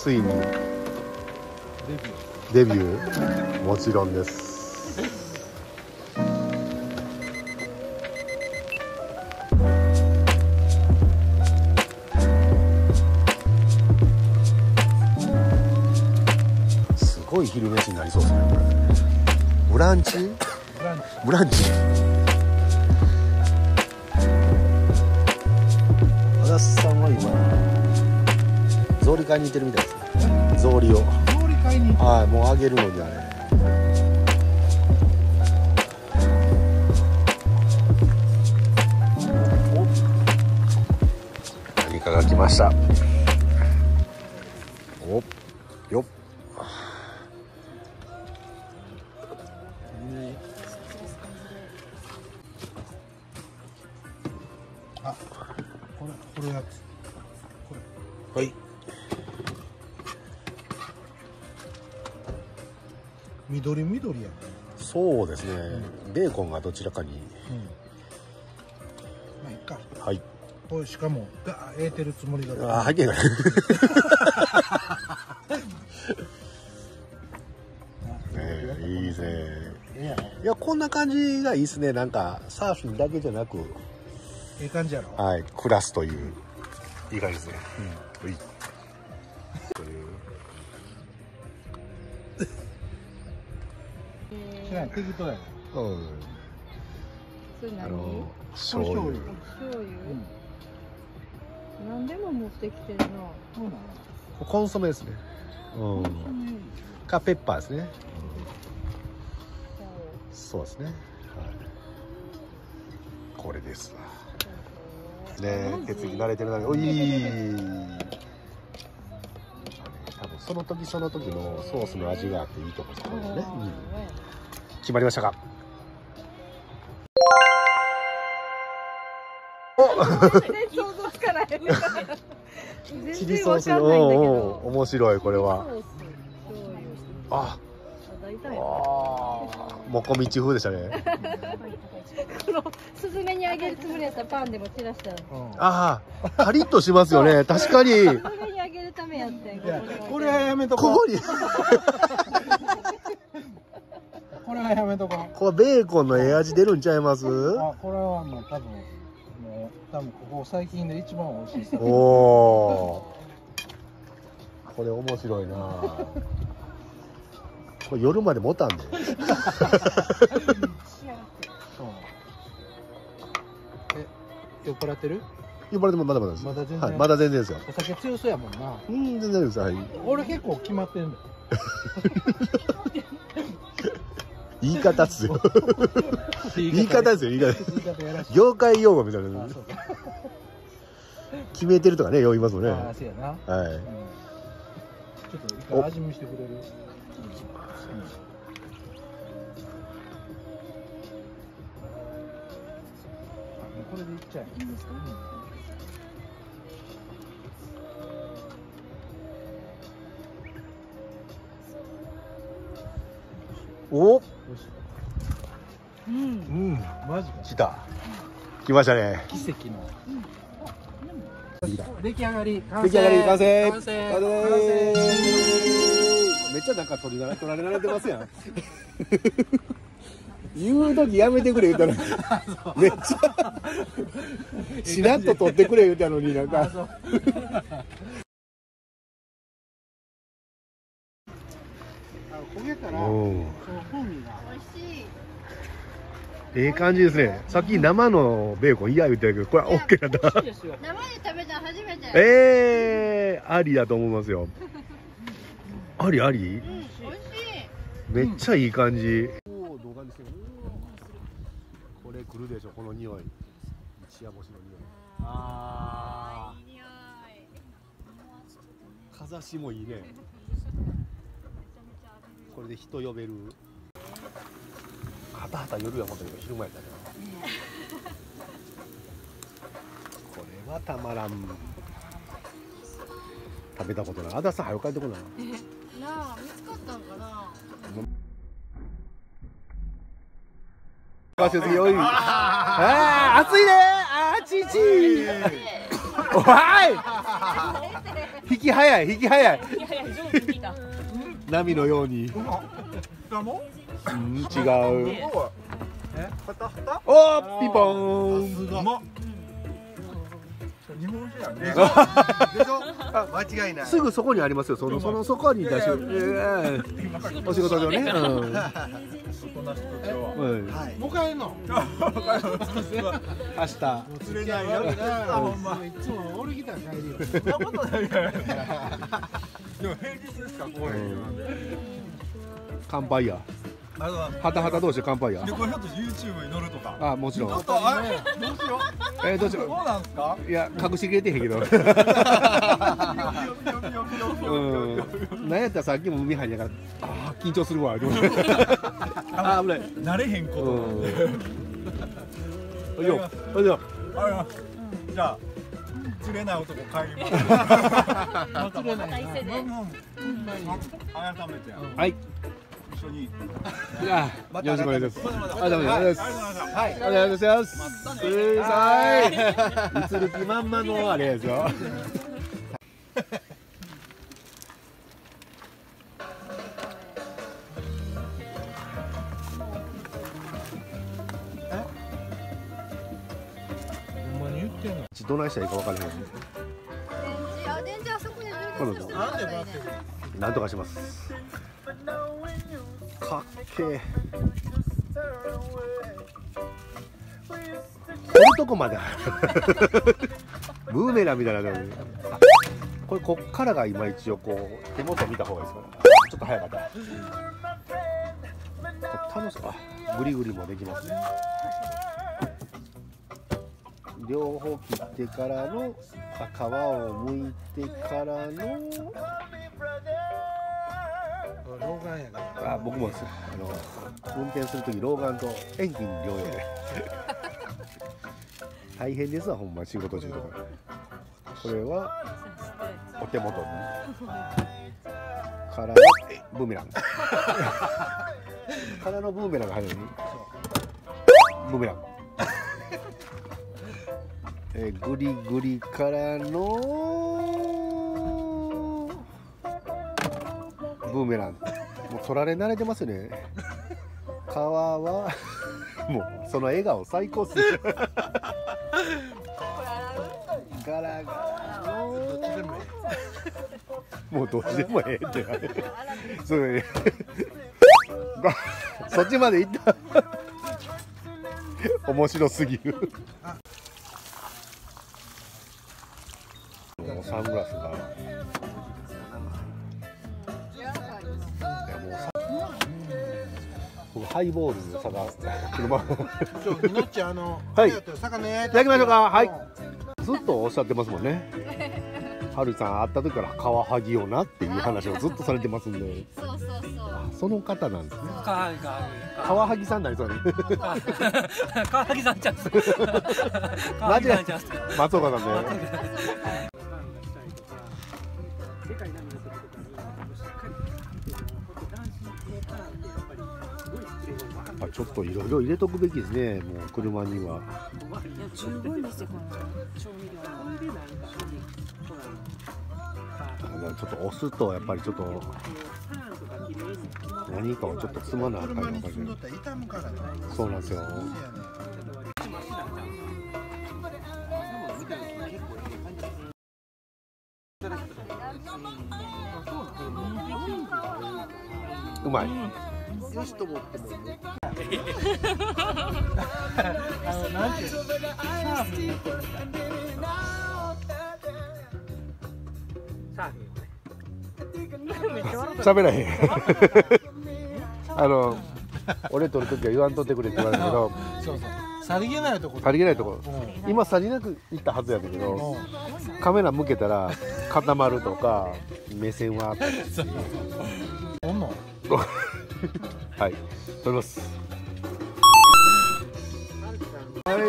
ついにデビューもちろんです。すごい昼飯になりそうですねこれ。ブランチブランチ足立さんは今草履買いに行ってるみたいですね。草履をはいもうあげるのにはね。何かが来ました。おっよっあ、これやつ。これ。 はい。 緑や。 そうですね。ベーコンがどちらかに。 まあいいか。 はい。 これしかもええてるつもりだ。 あ、入ってない。いいですね。いやこんな感じがいいですね。なんかサーフィンだけじゃなく。 ええ感じやろ。 はい、クラスといういい感じですね。うん。 知らん適当やね。 うん。 それ何？ 醤油。 醤油。何でも持ってきてるな。 そうなの。 コンソメですね。うん。かペッパーですね。そうですね。はい。これですわ。ね、手つき慣れてるな。おい。多分その時その時のソースの味があっていいと思うんですけどね。決まりましたか。 全然想像つかない。 チリソースの面白いこれは。あ、もこみち風でしたね。 このスズメにあげるつもりやったらパンでも散らしたら。 ああ、カリッとしますよね。確かに。 スズメにあげるためやってん。 これはやめとこう。 ここに。 これはやめとこう。 これベーコンのええ味出るんちゃいます？ あ、これはもう多分ここ最近で一番美味しいです。 おお。これ面白いな。これ夜まで持たんで。 酔っ払ってる？ 酔っ払ってもまだまだです。 まだ全然。 はい、まだ全然ですよ。 お酒強そうやもんな。 全然です。はい。 俺結構決まってんだよ。 言い方っすよ。言い方ですよ。言い方。業界用語みたいな。決めてるとかね、よう言いますもんね。 ああ、そうやな。 はい。 ちょっと一回味見してくれる？これでいっちゃえ。いいですか？ お。 うん、マジか。 来た。来ましたね。 奇跡の。出来上がり。 出来上がり完成。 完成。 めっちゃなんか取られられてますやん。言う時やめてくれ言うたらめっちゃしなっと取ってくれ言うたのになんか焦げたらうん。 風味が美味しい。 ええ感じですね。さっき生のベーコン嫌言ってたけどこれは OK なんだ。 生で食べたの初めて。 ありだと思いますよ。ありあり。 美味しい。 めっちゃいい感じ。これ来るでしょこの匂い。一夜干しの匂い。ああ。いい匂い。かざしもいいね。これで人呼べる。はたはた夜は思ったけど昼間やったね。これはたまらん。食べたことない。あださん早く帰ってこない。 なあ、見つかったんかな。 暑いね。あちち。おい。引き早い。 波のように。 もうん、違う。 はたはたおー、ピンポーン。 すごい日本酒やね。 でしょ間違いない。 すぐそこにありますよ。そこに出して。お仕事上ね。うん。 大人人とははい。 もう帰んの明日。 釣れないよな。ほんまいつも俺来たら帰るよ。 そんなことないからでも平日ですかこういうので乾杯や。はたはた同士で乾杯や。 でこれひょっと YouTube に載るとかあ、もちろん。 ちょっとあれどうしようどうしよそうなんすかう。いや、隠しきれてへんけど。なんやったらさっきも海入りながら、あー緊張するわ。あ、危ない。 慣れへんことなんでおいよ、おいよ。 じゃあ釣れない男帰ります釣れないな。 改めてはい。 一緒にいや、よろしくお願いします。ありがとうございます。はい、ありがとうございます。うるさい。映る気満々のあれですよ。 ほんまに言ってんのどないしたらいいか分からへん。 電池あそこになんでなんで待ってるなんとかします。かっけえ。こういうとこまでブーメランみたいなの。これこっからが今一応こう手元見た方がいいですから。ちょっと早かった。これ楽しそう。あ、グリグリもできますね。両方切ってからの皮を剥いてからの老眼やから。 あ、僕もですよ。運転するとき老眼と遠近両用で大変ですわ、ほんま仕事中とか。これはお手元にからのブーメランからのブーメランが入るのにブーメラングリグリからのブーメラン。もう取られ慣れてますよね。皮はもうその笑顔最高っす。ガラガラのもうどっちでもええってそれそっちまで行った面白すぎる。もうサングラスがハイボールの差が車みのっちはい魚焼いただきましょうか。はい。ずっとおっしゃってますもんね。はるさん会った時からカワハギよなっていう話をずっとされてますんで。 そうそうそう。 その方なんですね。 カカワハギさんになりそうに。 ワハギさんちゃん。 マジで松岡さんね。ちょっといろいろ入れとくべきですね。もう車には。 十分ですよ、この調味料。 ちょっと押すとやっぱりちょっと何かをちょっと積まなあかんのかね。そうなんですよ。うまい。 よしと思ってもね。 なんていうサーフィンになってるみたい喋らへん。俺撮るときは言わんとってくれって言われるけど、 そうそう。さりげないとこ。 さりげないところ。今さりなく行ったはずやけど、カメラ向けたら固まるとか目線はあったりっていう。 おんの？ はい、撮ります。はい、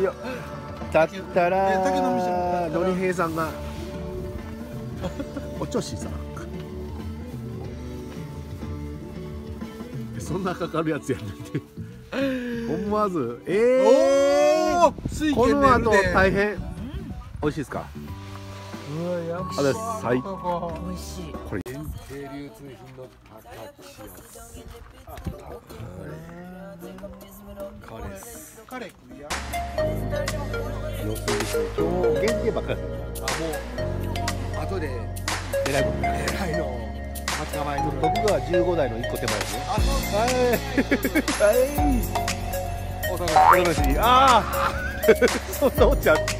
よ。だったらのりへいさんがおちょしさん。そんなかかるやつやねんって思わずこの後大変美味しいですか？ うわ、やっありがとうございます。はい。 ぱ美味しい。 これ限定流通品の高千カレーです。 カレー食いや。 要するに今日限定ばっかりですから。 後でえらいことね。 偉いの捕まえとる。 僕が15代の1個手前ですね。 あ、そうはい。はい。お楽しみに。ああ。そんなオチあって。